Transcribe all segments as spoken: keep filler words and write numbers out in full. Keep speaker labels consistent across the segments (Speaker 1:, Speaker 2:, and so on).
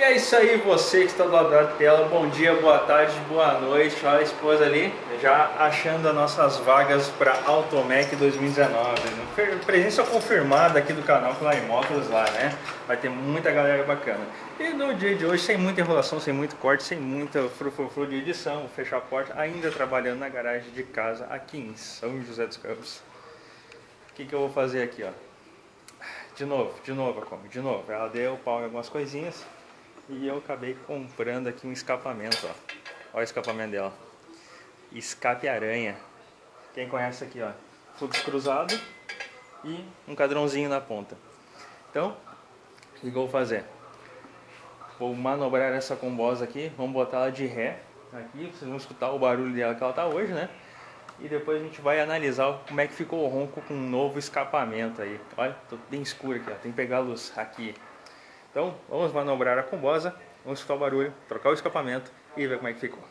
Speaker 1: E é isso aí, você que está do lado da tela, bom dia, boa tarde, boa noite. Olha a esposa ali, já achando as nossas vagas para Automec dois mil e dezenove. Presença confirmada aqui do canal Fly Motos lá, né? Vai ter muita galera bacana. E no dia de hoje, sem muita enrolação, sem muito corte, sem muita frufru de edição, vou fechar a porta, ainda trabalhando na garagem de casa aqui em São José dos Campos. O que que eu vou fazer aqui, ó? De novo, de novo, a Kombi, de novo. Ela deu pau em algumas coisinhas. E eu acabei comprando aqui um escapamento, ó. Olha o escapamento dela. Escape aranha. Quem conhece aqui, ó. Fluxo cruzado e um cadrãozinho na ponta. Então, o que eu vou fazer? Vou manobrar essa combosa aqui. Vamos botar ela de ré aqui. Vocês vão escutar o barulho dela que ela tá hoje, né? E depois a gente vai analisar como é que ficou o ronco com um novo escapamento aí. Olha, tô bem escuro aqui, ó. Tem que pegar a luz aqui. Então, vamos manobrar a combosa, vamos escutar o barulho, trocar o escapamento e ver como é que ficou.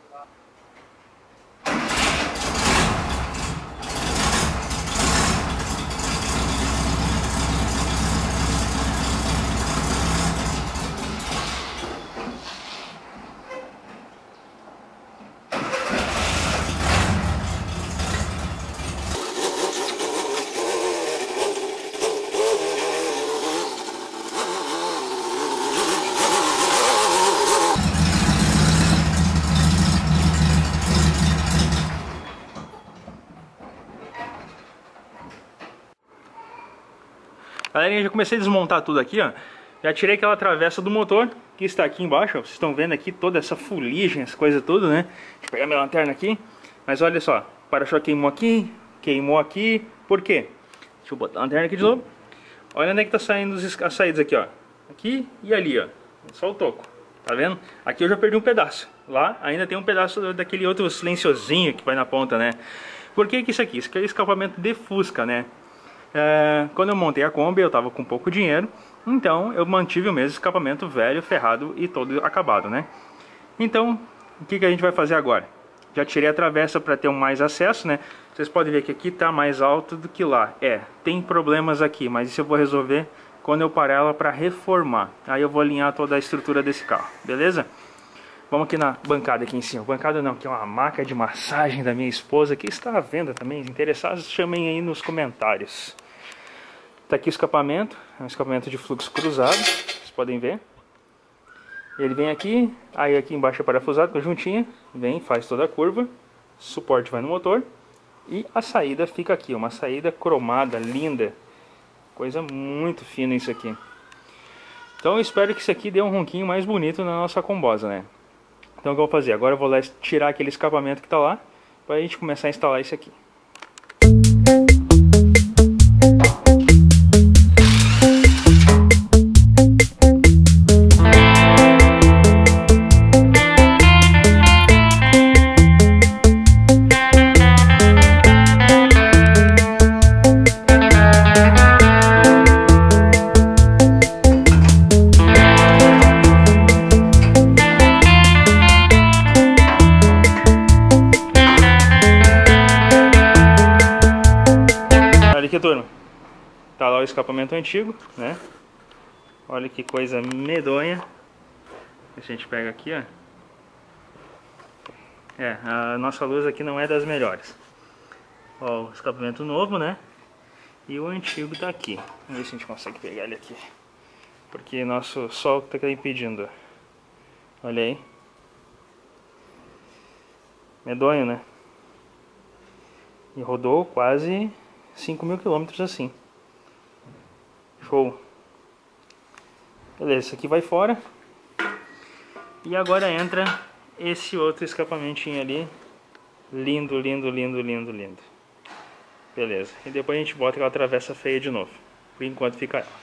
Speaker 1: Galerinha, já comecei a desmontar tudo aqui, ó. Já tirei aquela travessa do motor, que está aqui embaixo, ó. Vocês estão vendo aqui toda essa fuligem, essa coisa toda, né? Deixa eu pegar minha lanterna aqui. Mas olha só, o para-choque queimou aqui, queimou aqui. Por quê? Deixa eu botar a lanterna aqui de novo. Olha onde é que tá saindo as saídas aqui, ó. Aqui e ali, ó. Só o toco. Tá vendo? Aqui eu já perdi um pedaço. Lá ainda tem um pedaço daquele outro silenciosinho que vai na ponta, né? Por que que isso aqui? Isso aqui é escapamento de Fusca, né? É, quando eu montei a Kombi eu tava com pouco dinheiro, então eu mantive o mesmo escapamento velho, ferrado e todo acabado, né? Então, o que que a gente vai fazer agora? Já tirei a travessa para ter um mais acesso, né? Vocês podem ver que aqui tá mais alto do que lá. É, tem problemas aqui, mas isso eu vou resolver quando eu parar ela para reformar. Aí eu vou alinhar toda a estrutura desse carro, beleza? Vamos aqui na bancada aqui em cima. Bancada não, que é uma maca de massagem da minha esposa, que está à venda também. Interessados, chamem aí nos comentários. Tá aqui o escapamento, é um escapamento de fluxo cruzado, vocês podem ver. Ele vem aqui, aí aqui embaixo é parafusado com a juntinha, vem, faz toda a curva, suporte vai no motor e a saída fica aqui, uma saída cromada, linda, coisa muito fina isso aqui. Então eu espero que isso aqui dê um ronquinho mais bonito na nossa combosa, né? Então o que eu vou fazer? Agora eu vou lá tirar aquele escapamento que tá lá, para a gente começar a instalar isso aqui. Aqui, turma, tá lá o escapamento antigo, né? Olha que coisa medonha. A gente pega aqui, ó. É, a nossa luz aqui não é das melhores. Ó, o escapamento novo, né? E o antigo tá aqui. Vamos ver se a gente consegue pegar ele aqui, porque nosso sol tá impedindo. Olha aí. Medonho, né? E rodou quase cinco mil quilômetros assim. Show. Beleza, isso aqui vai fora. E agora entra esse outro escapamentinho ali. Lindo, lindo, lindo, lindo, lindo. Beleza. E depois a gente bota aquela travessa feia de novo. Por enquanto fica ela.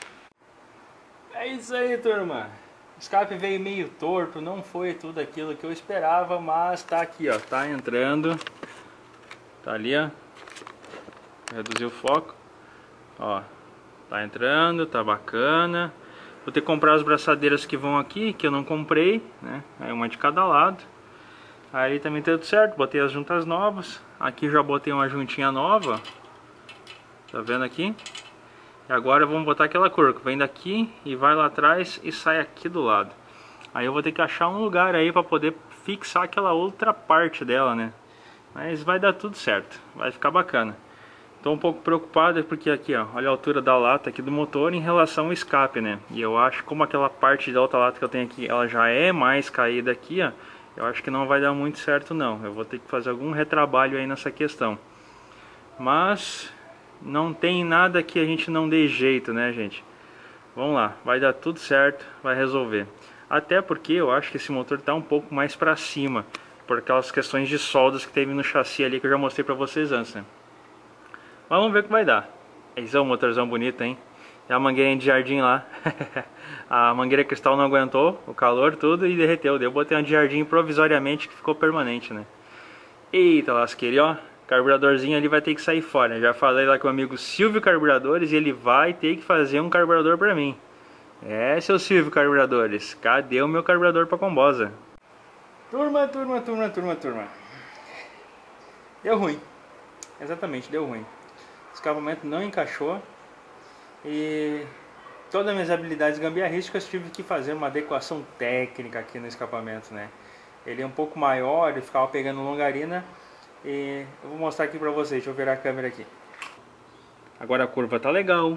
Speaker 1: É isso aí, turma. O escape veio meio torto, não foi tudo aquilo que eu esperava, mas tá aqui, ó. Tá entrando. Tá ali, ó. Reduzir o foco, ó, tá entrando, tá bacana. Vou ter que comprar as braçadeiras que vão aqui, que eu não comprei, né? Aí uma de cada lado. Aí também tá tudo certo, botei as juntas novas. Aqui já botei uma juntinha nova, tá vendo aqui? E agora vamos botar aquela cor que vem daqui e vai lá atrás e sai aqui do lado. Aí eu vou ter que achar um lugar aí para poder fixar aquela outra parte dela, né? Mas vai dar tudo certo, vai ficar bacana. Tô um pouco preocupado porque aqui, ó, olha a altura da lata aqui do motor em relação ao escape, né? E eu acho, como aquela parte da outra lata que eu tenho aqui, ela já é mais caída aqui, ó. Eu acho que não vai dar muito certo não. Eu vou ter que fazer algum retrabalho aí nessa questão. Mas não tem nada que a gente não dê jeito, né, gente? Vamos lá, vai dar tudo certo, vai resolver. Até porque eu acho que esse motor está um pouco mais para cima, por aquelas questões de soldas que teve no chassi ali que eu já mostrei para vocês antes, né? Mas vamos ver o que vai dar. Esse é um motorzão bonito, hein? E a mangueirinha de jardim lá. A mangueira cristal não aguentou o calor, tudo, e derreteu. Eu botei uma de jardim provisoriamente que ficou permanente, né? Eita lasqueira, ó. Carburadorzinho ali vai ter que sair fora. Já falei lá com o amigo Silvio Carburadores e ele vai ter que fazer um carburador para mim. É, seu Silvio Carburadores, cadê o meu carburador para Combosa? Turma, turma, turma, turma, turma. Deu ruim. Exatamente, deu ruim. O escapamento não encaixou. E todas as minhas habilidades gambiarrísticas tive que fazer uma adequação técnica aqui no escapamento, né? Ele é um pouco maior, ele ficava pegando longarina. E eu vou mostrar aqui pra vocês, deixa eu virar a câmera aqui. Agora a curva tá legal.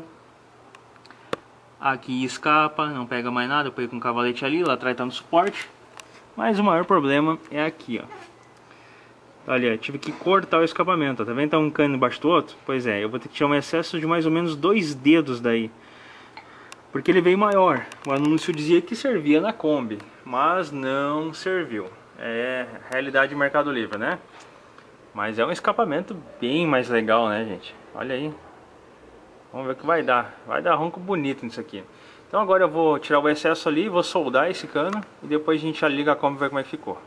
Speaker 1: Aqui escapa, não pega mais nada, eu peguei com um cavalete ali, lá atrás tá no suporte. Mas o maior problema é aqui, ó. Olha, tive que cortar o escapamento, ó. Tá vendo? Tá um cano embaixo do outro? Pois é, eu vou ter que tirar um excesso de mais ou menos dois dedos daí. Porque ele veio maior. O anúncio dizia que servia na Kombi, mas não serviu. É realidade de Mercado Livre, né? Mas é um escapamento bem mais legal, né, gente? Olha aí. Vamos ver o que vai dar. Vai dar ronco bonito nisso aqui. Então agora eu vou tirar o excesso ali, vou soldar esse cano e depois a gente já liga a Kombi e ver como é que ficou.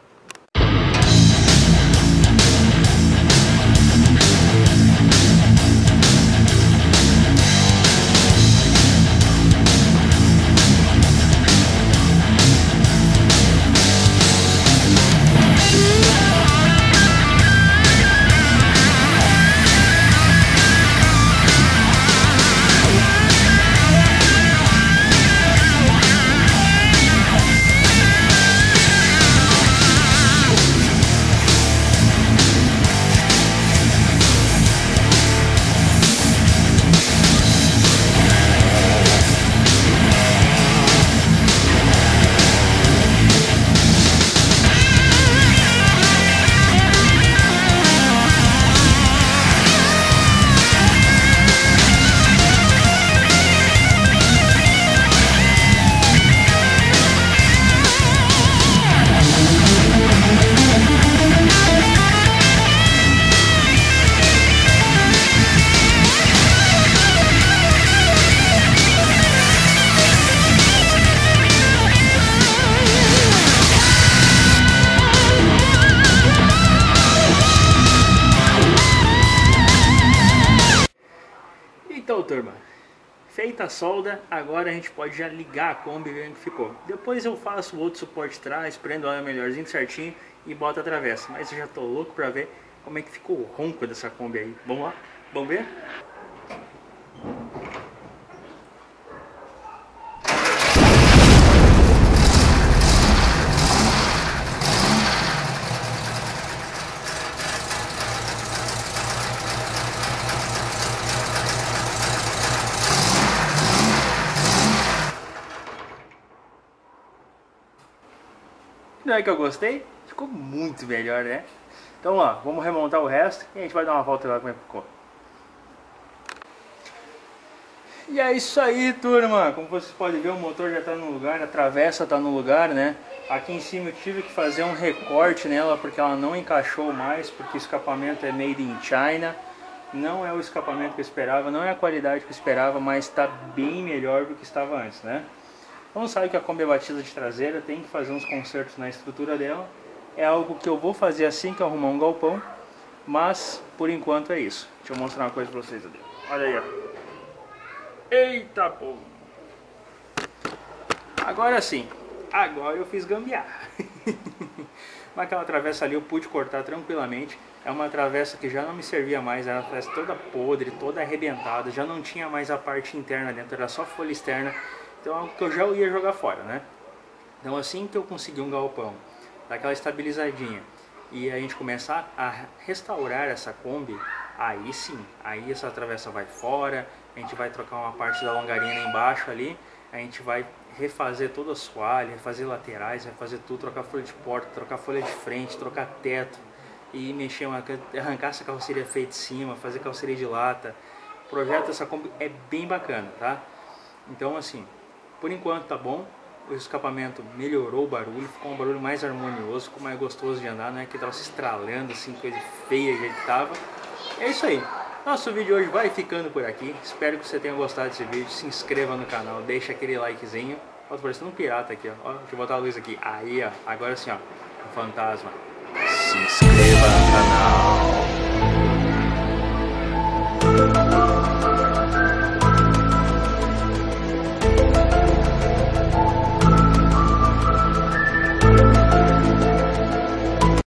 Speaker 1: Então, turma, feita a solda, agora a gente pode já ligar a Kombi e ver o que ficou. Depois eu faço o outro suporte atrás, prendo ela melhorzinho certinho e boto a travessa. Mas eu já tô louco pra ver como é que ficou o ronco dessa Kombi aí. Vamos lá? Vamos ver? Não é que eu gostei? Ficou muito melhor, né? Então, ó, vamos remontar o resto e a gente vai dar uma volta lá como é que ficou. E é isso aí, turma. Como vocês podem ver, o motor já está no lugar, a travessa está no lugar, né? Aqui em cima eu tive que fazer um recorte nela porque ela não encaixou mais, porque o escapamento é made in China. Não é o escapamento que eu esperava, não é a qualidade que eu esperava, mas está bem melhor do que estava antes, né? Então sabe que a Kombi é batida de traseira, tem que fazer uns consertos na estrutura dela. É algo que eu vou fazer assim que eu arrumar um galpão, mas por enquanto é isso. Deixa eu mostrar uma coisa pra vocês ali. Olha aí, ó. Eita, pô! Agora sim, agora eu fiz gambiarra. Mas aquela travessa ali eu pude cortar tranquilamente. É uma travessa que já não me servia mais, era uma travessa toda podre, toda arrebentada. Já não tinha mais a parte interna dentro, era só folha externa. Então é algo que eu já ia jogar fora, né? Então assim que eu conseguir um galpão, dar aquela estabilizadinha e a gente começar a restaurar essa Kombi, aí sim, aí essa travessa vai fora, a gente vai trocar uma parte da longarina embaixo ali, a gente vai refazer toda a assoalho, refazer laterais, refazer tudo, trocar folha de porta, trocar folha de frente, trocar teto e mexer, uma, arrancar essa carroceria feia de cima, fazer carroceria de lata. O projeto dessa Kombi é bem bacana, tá? Então assim, por enquanto tá bom. O escapamento melhorou o barulho, ficou um barulho mais harmonioso, ficou mais gostoso de andar, não é que tava se estralando assim, coisa feia que tava. É isso aí. Nosso vídeo hoje vai ficando por aqui. Espero que você tenha gostado desse vídeo. Se inscreva no canal, deixa aquele likezinho. Ó, tô parecendo um pirata aqui, ó. Ó, deixa eu botar a luz aqui. Aí, ó. Agora sim, ó. O fantasma. Se inscreva no canal.